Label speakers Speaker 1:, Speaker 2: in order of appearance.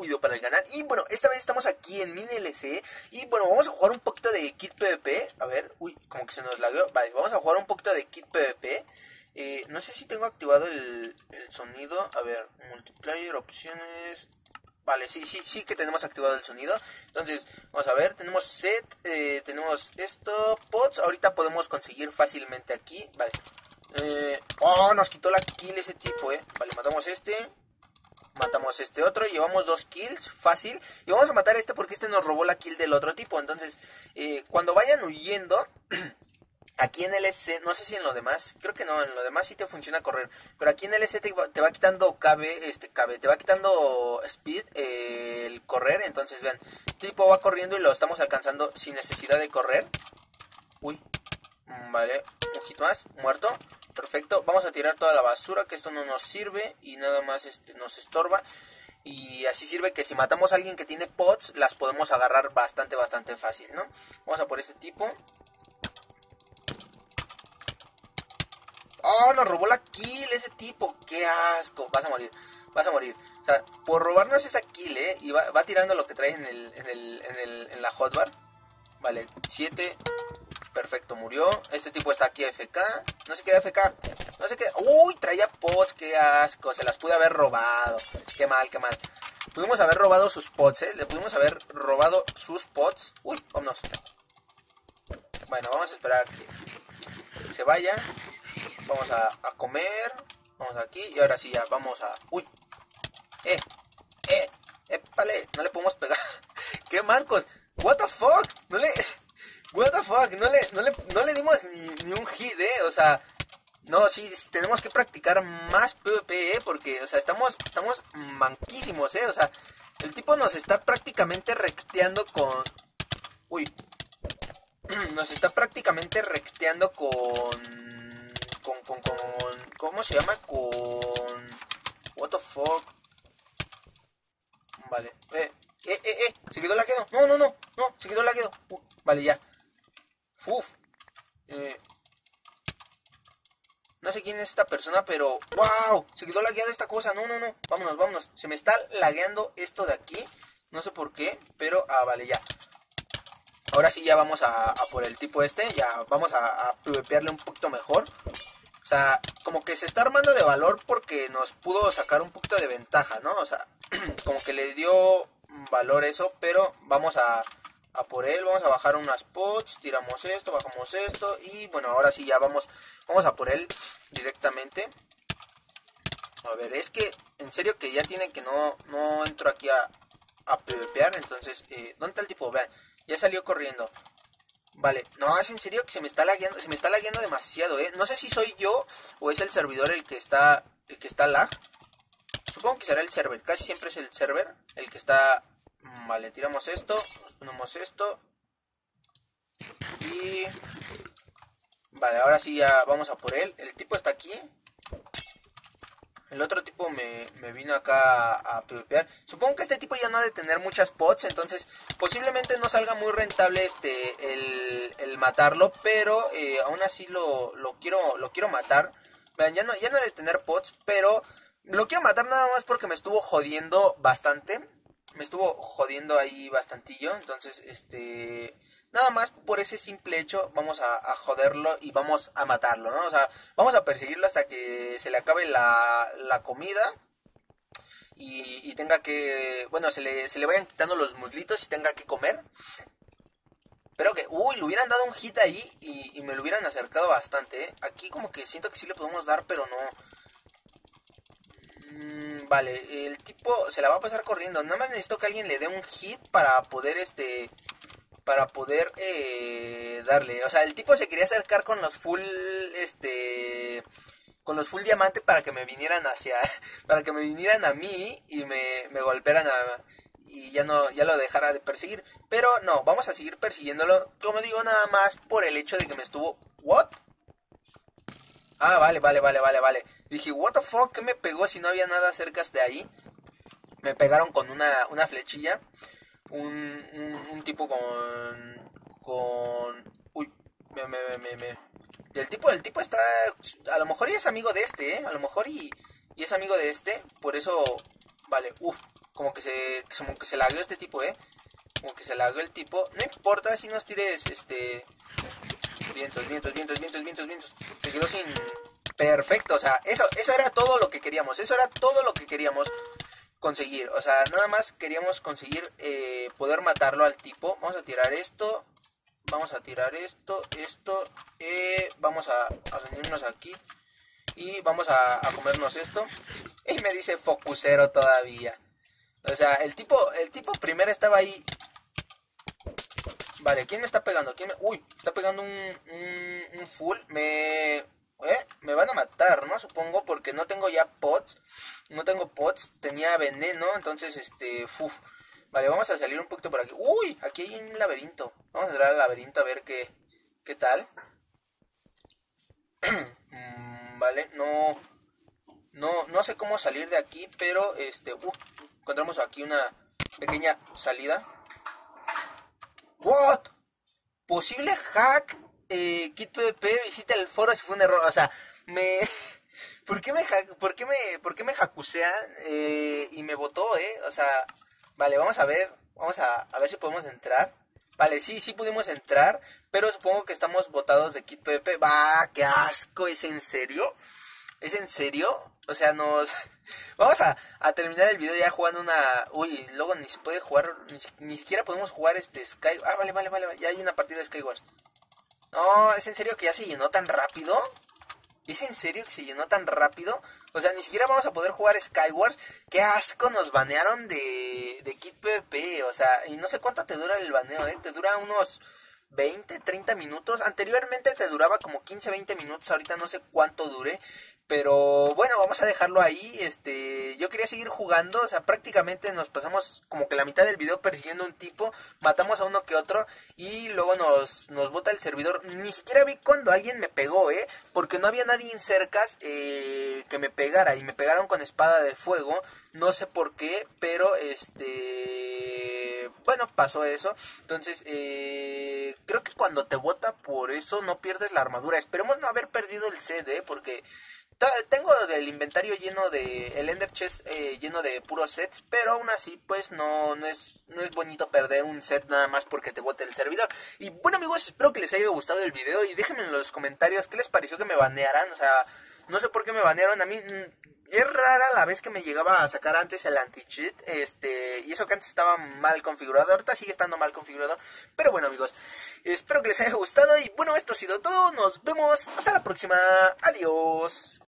Speaker 1: video para el canal. Y bueno, esta vez estamos aquí en Mini LC. Y bueno, vamos a jugar un poquito de Kit PvP. A ver, uy, como que se nos lagueó. Vale, vamos a jugar un poquito de Kit PvP. No sé si tengo activado el sonido. A ver, multiplayer, opciones. Vale, sí que tenemos activado el sonido. Entonces, vamos a ver, tenemos set, tenemos esto, pods. Ahorita podemos conseguir fácilmente aquí. Vale. Nos quitó la kill ese tipo, Vale, matamos este otro, llevamos 2 kills, fácil. Y vamos a matar a este porque este nos robó la kill del otro tipo. Entonces, cuando vayan huyendo, aquí en LC, no sé si en lo demás, creo que no, en lo demás sí te funciona correr. Pero aquí en LC te va quitando te va quitando speed, el correr. Entonces, vean, este tipo va corriendo y lo estamos alcanzando sin necesidad de correr. Uy, vale, un hit más, muerto. Perfecto, vamos a tirar toda la basura, que esto no nos sirve y nada más nos estorba. Y así sirve que si matamos a alguien que tiene pods, las podemos agarrar bastante fácil, ¿no? Vamos a por este tipo. Nos robó la kill ese tipo, qué asco. Vas a morir. O sea, por robarnos esa kill, y va tirando lo que trae en la hotbar. Vale, 7. Perfecto, murió. Este tipo está aquí AFK. No se queda AFK. Uy, traía pods, qué asco. Se las pude haber robado. Qué mal. Pudimos haber robado sus pods, Le pudimos haber robado sus pods. Uy, vámonos. Bueno, vamos a esperar a que se vaya. Vamos a comer. Vamos aquí. Y ahora sí ya, vamos a... Uy. Épale. No le podemos pegar. Qué mancos. What the fuck. No le dimos ni un hit, O sea, no, sí, tenemos que practicar más PvP, porque, o sea, estamos manquísimos, O sea, el tipo nos está prácticamente recteando con... Uy. Nos está prácticamente recteando con... ¿Cómo se llama? Con... What the fuck. Vale. Se quedó lagueado. No. Se quedó lagueado. Vale, ya. Uf. No sé quién es esta persona, pero... ¡Wow! Se quedó lagueado esta cosa. No. Vámonos. Se me está lagueando esto de aquí. No sé por qué, pero... vale, ya. Ahora sí ya vamos a por el tipo este. Ya vamos a PvParle un poquito mejor. O sea, como que se está armando de valor porque nos pudo sacar un poquito de ventaja, ¿no? O sea, como que le dio valor eso, pero vamos a por él, vamos a bajar unas pods, tiramos esto, bajamos esto y bueno, ahora sí ya vamos a por él directamente. A ver, es que en serio que ya tiene que no entro aquí a PvPar, entonces, ¿dónde está el tipo? Vean, ya salió corriendo. Vale, no, es en serio que se me está lagueando demasiado, No sé si soy yo o es el servidor el que está lag. Supongo que será el server, casi siempre es el server el que está... Vale, tiramos esto, nos ponemos esto. Y... Vale, ahora sí ya vamos a por él. El tipo está aquí. El otro tipo me vino acá a PvPar. Supongo que este tipo ya no ha de tener muchas pods, entonces posiblemente no salga muy rentable el matarlo, pero aún así lo quiero matar. Vean, ya no ha de tener pods, pero lo quiero matar nada más porque me estuvo jodiendo bastante. Me estuvo jodiendo ahí bastantillo, entonces nada más por ese simple hecho vamos a joderlo y vamos a matarlo, ¿no? O sea, vamos a perseguirlo hasta que se le acabe la comida y tenga que... Bueno, se le vayan quitando los muslitos y tenga que comer. Pero que... Uy, le hubieran dado un hit ahí y me lo hubieran acercado bastante, Aquí como que siento que sí le podemos dar, pero no... Vale, el tipo se la va a pasar corriendo. Nada más necesito que alguien le dé un hit para poder darle. O sea, el tipo se quería acercar con los full diamante para que me vinieran para que me vinieran a mí y me golpearan y ya lo dejara de perseguir. Pero no, vamos a seguir persiguiéndolo. Como digo, nada más por el hecho de que me estuvo... ¿What? Vale. Dije, what the fuck, ¿qué me pegó si no había nada cerca de ahí? Me pegaron con una flechilla. Un tipo con... Uy, Y el tipo está... A lo mejor y es amigo de a lo mejor y es amigo de por eso... Vale, como que se lagueó este tipo, como que se lagueó el tipo. No importa si nos tires, vientos. Se quedó sin... Perfecto, o sea, eso era todo lo que queríamos. Eso era todo lo que queríamos conseguir. O sea, nada más queríamos conseguir poder matarlo al tipo. Vamos a tirar esto. Vamos a tirar esto. Vamos a venirnos aquí. Y vamos a comernos esto. Y me dice focusero todavía. O sea, el tipo primero estaba ahí. Vale, ¿quién me está pegando? Uy, está pegando un full. Me van a matar, ¿no? Supongo, porque no tengo ya pots. No tengo pots. Tenía veneno, entonces, Vale, vamos a salir un poquito por aquí. Uy, aquí hay un laberinto. Vamos a entrar al laberinto a ver qué tal. Vale, no sé cómo salir de aquí, pero, encontramos aquí una pequeña salida. ¿What? Posible hack. Kit PvP visita el foro si fue un error. O sea, ¿Por qué me hackusean? Y me votó, O sea, vale, vamos a ver si podemos entrar. Vale, sí pudimos entrar, pero supongo que estamos votados de Kit PvP. ¡Bah, qué asco! ¿Es en serio? ¿Es en serio? O sea, vamos a terminar el video ya jugando una... Uy, luego ni se puede jugar... Ni siquiera podemos jugar Sky... Ah, vale. Ya hay una partida de Skywars. No, ¿es en serio que ya se llenó tan rápido? ¿Es en serio que se llenó tan rápido? O sea, ni siquiera vamos a poder jugar Skywars. ¡Qué asco! Nos banearon de Kit PvP. O sea, y no sé cuánto te dura el baneo, Te dura unos 20, 30 minutos. Anteriormente te duraba como 15, 20 minutos. Ahorita no sé cuánto dure. Pero bueno, vamos a dejarlo ahí. Yo quería seguir jugando. O sea, prácticamente nos pasamos como que la mitad del video persiguiendo a un tipo. Matamos a uno que otro. Y luego nos bota el servidor. Ni siquiera vi cuando alguien me pegó, porque no había nadie en cercas que me pegara. Y me pegaron con espada de fuego. No sé por qué, pero bueno, pasó eso. Entonces, creo que cuando te bota por eso no pierdes la armadura. Esperemos no haber perdido el set, porque tengo el inventario lleno de... El Ender Chest lleno de puros sets. Pero aún así, pues no es bonito perder un set nada más porque te bote el servidor. Y bueno, amigos, espero que les haya gustado el video. Y déjenme en los comentarios qué les pareció que me banearan. O sea, no sé por qué me banearon. A mí... Es rara la vez que me llegaba a sacar antes el anti-cheat, y eso que antes estaba mal configurado, ahorita sigue estando mal configurado, pero bueno, amigos, espero que les haya gustado, y bueno, esto ha sido todo, nos vemos, hasta la próxima, adiós.